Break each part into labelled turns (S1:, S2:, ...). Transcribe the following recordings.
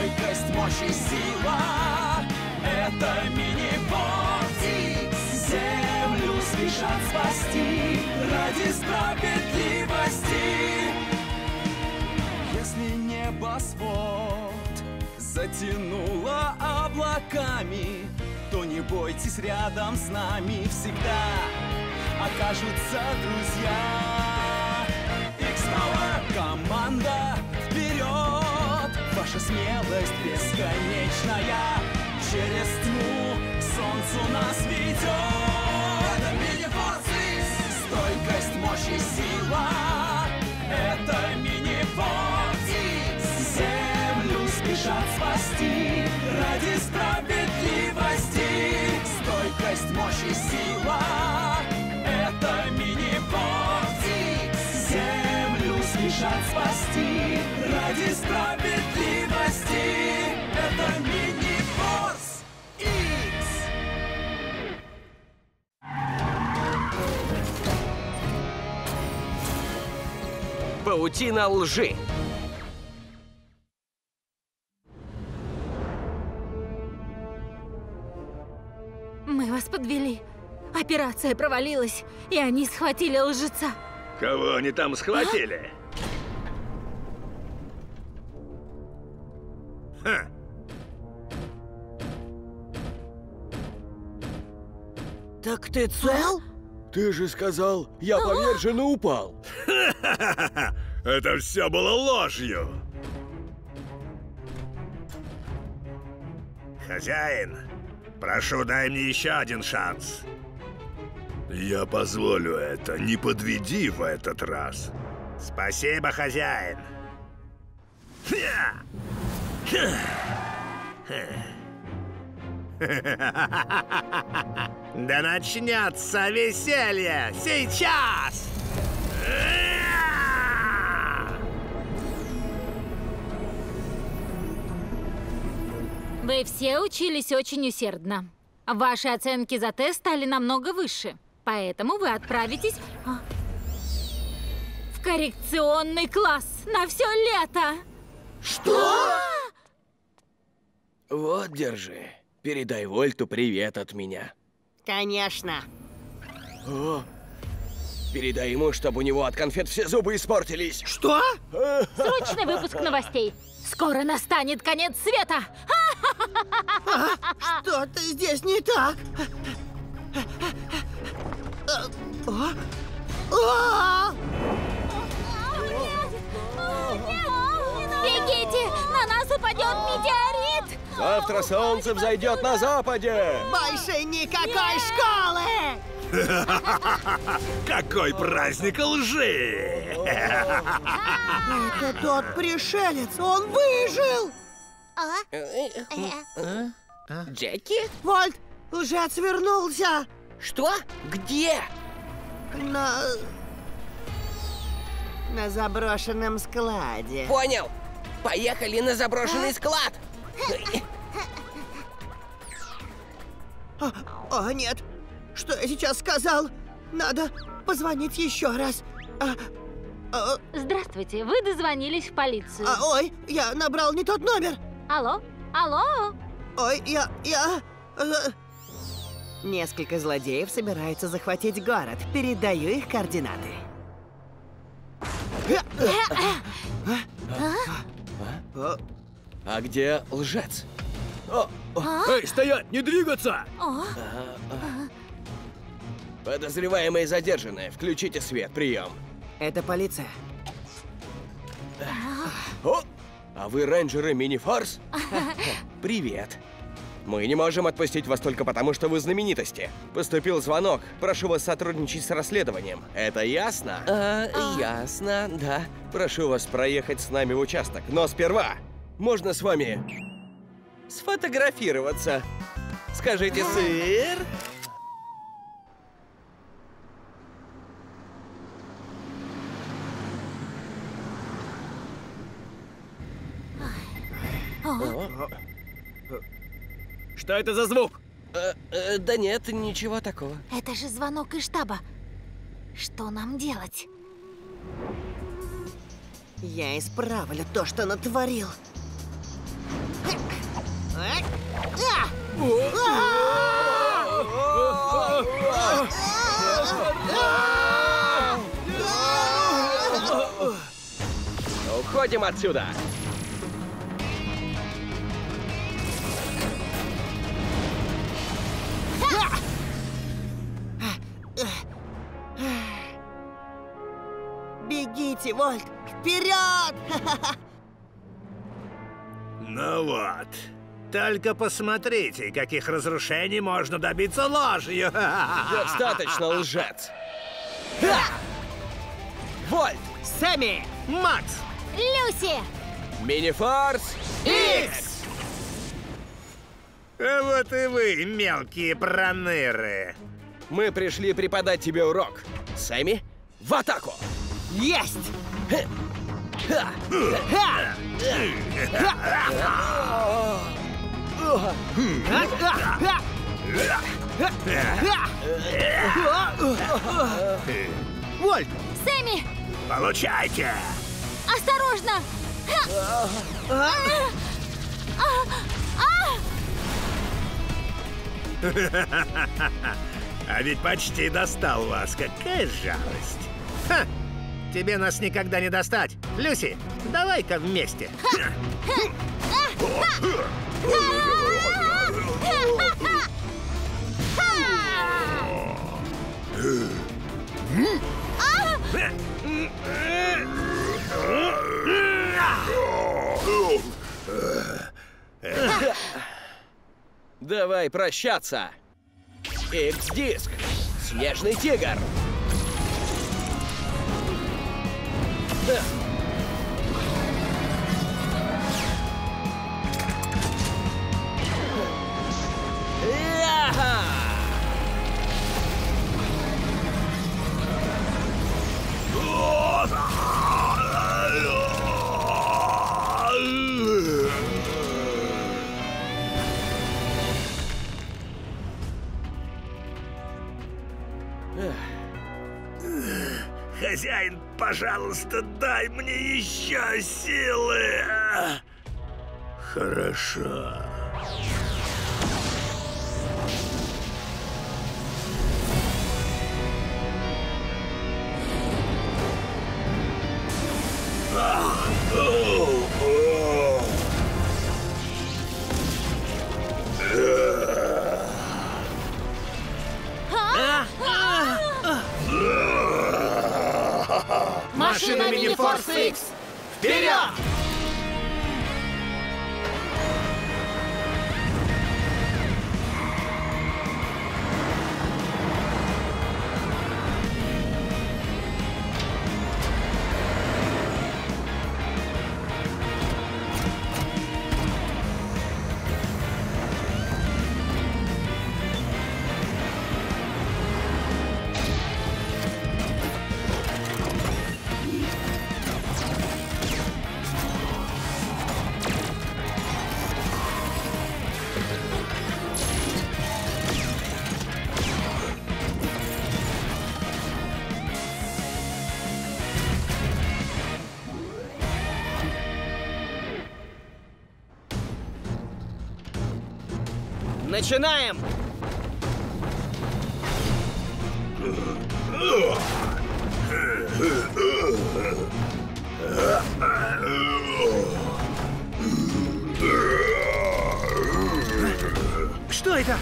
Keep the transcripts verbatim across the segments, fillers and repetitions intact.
S1: Стойкость, мощь и сила — это мини-форс. Землю спешат спасти ради справедливости. Если небосвод затянуло облаками, то не бойтесь, рядом с нами всегда окажутся друзья. X-Power, команда, вперед! Ваша смелость бесконечная через тьму к солнцу нас ведет. Это мини-форс. Стойкость, мощь и сила — это мини-форс. Землю спешат спасти ради справедливости. Стойкость, мощь и сила — это мини-форс. Землю спешат спасти ради справедливости. Это мини-форс X.
S2: Паутина лжи.
S3: Мы вас подвели. Операция провалилась, и они схватили лжеца.
S4: Кого они там схватили? Ха.
S5: Так ты цел?
S6: Ты же сказал, я повержен и упал.
S4: Это все было ложью. Хозяин, прошу, дай мне еще один шанс. Я позволю это, не подведи в этот раз. Спасибо, хозяин. Да начнется веселье сейчас!
S3: Вы все учились очень усердно. Ваши оценки за тест стали намного выше. Поэтому вы отправитесь а, в коррекционный класс на все лето.
S5: Что?
S6: Вот, держи. Передай Вольту привет от меня.
S5: Конечно.
S6: О, передай ему, чтобы у него от конфет все зубы испортились.
S5: Что?
S3: Срочный выпуск новостей. Скоро настанет конец света.
S5: А, что-то здесь не так. О! О!
S3: Бегите! На нас упадет метеорит!
S6: Завтра солнце взойдет на западе.
S5: Больше никакой школы!
S4: Какой праздник лжи!
S5: Это тот пришелец, он выжил!
S7: Джеки?
S5: Вольт, лжец вернулся!
S7: Что? Где?
S5: На... на заброшенном складе.
S7: Понял. Поехали на заброшенный склад.
S5: О, о, нет. Что я сейчас сказал? Надо позвонить еще раз. А, а,
S3: Здравствуйте, вы дозвонились в полицию.
S5: а, ой, я набрал не тот номер.
S3: Алло? Алло?
S5: Ой, я... я... э, Несколько злодеев собираются захватить город. Передаю их координаты.
S6: А где лжец? О, о,
S2: Эй, стоять! Не двигаться!
S6: подозреваемые задержанные. Включите свет. Прием.
S5: Это полиция.
S6: О, а вы рейнджеры Мини-Форс? Привет. Мы не можем отпустить вас только потому, что вы знаменитости. Поступил звонок. Прошу вас сотрудничать с расследованием. Это ясно?
S7: А, ясно, да.
S6: Прошу вас проехать с нами в участок. Но сперва можно с вами сфотографироваться. Скажите, сыр?
S2: Что это за звук?
S7: Э, э, да нет, ничего такого.
S3: Это же звонок из штаба. Что нам делать?
S5: Я исправлю то, что натворил.
S6: Уходим отсюда!
S5: Бегите, Вольт! Вперед!
S4: Ну вот. Только посмотрите, каких разрушений можно добиться ложью.
S6: Достаточно, лжец! Вольт!
S5: Сэмми! Макс!
S3: Люси!
S6: Мини-форс!
S5: Икс!
S4: А вот и вы, мелкие проныры.
S6: Мы пришли преподать тебе урок. Сэмми, в атаку!
S5: Есть!
S6: Ха!
S5: Ха! Вольт!
S3: Сэмми!
S4: Получайте!
S3: Осторожно!
S4: А ведь почти достал вас. Какая жалость. Ха! Тебе нас никогда не достать. Люси, давай-ка вместе.
S6: Давай прощаться! Икс-диск! Снежный тигр!
S4: Хозяин, пожалуйста, дай мне еще силы. Хорошо.
S3: Машина Мини-Форс Икс!
S5: Вперед! Начинаем! Что это?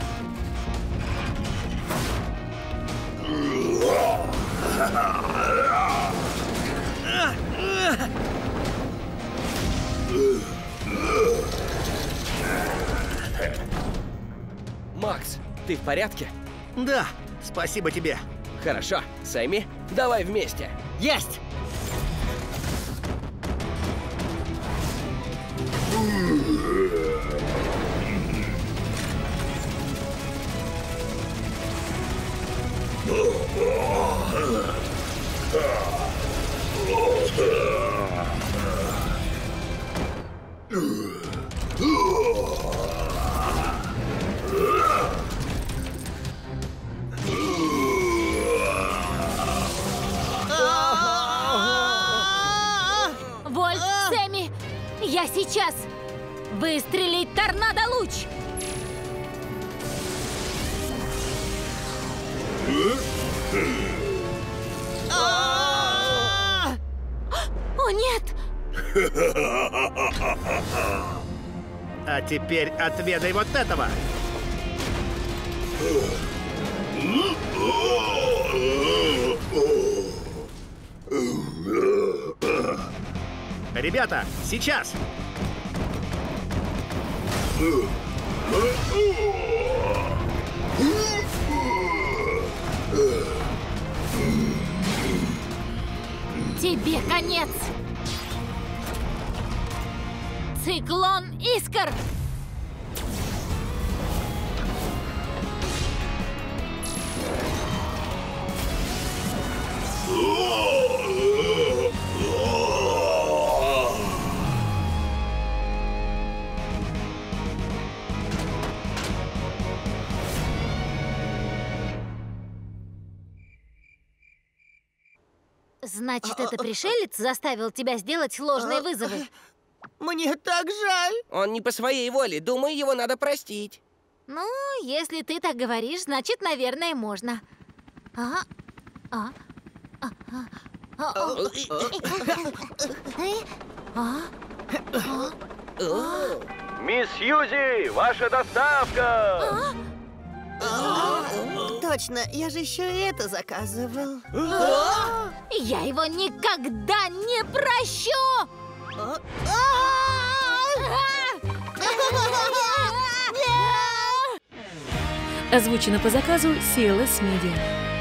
S6: Макс, ты в порядке?
S5: Да, спасибо тебе.
S6: Хорошо. Сэмми, давай вместе.
S5: Есть!
S3: Вольт, Сэмми, я сейчас! Выстрелить торнадо-луч!
S5: А!
S3: О, нет!
S8: А теперь отведай вот этого. Ребята, сейчас!
S3: Тебе конец! Циклон Искр! Значит, это пришелец заставил тебя сделать ложные вызовы?
S5: Мне так жаль.
S7: Он не по своей воле. Думаю, его надо простить.
S3: Ну, если ты так говоришь, значит, наверное, можно. Ага. А. А. А. А. А. А.
S2: Мисс Сьюзи, ваша доставка!
S5: Точно, я же еще и это заказывал.
S3: Я его никогда не прощу!
S9: Озвучено по заказу си эл эс Media.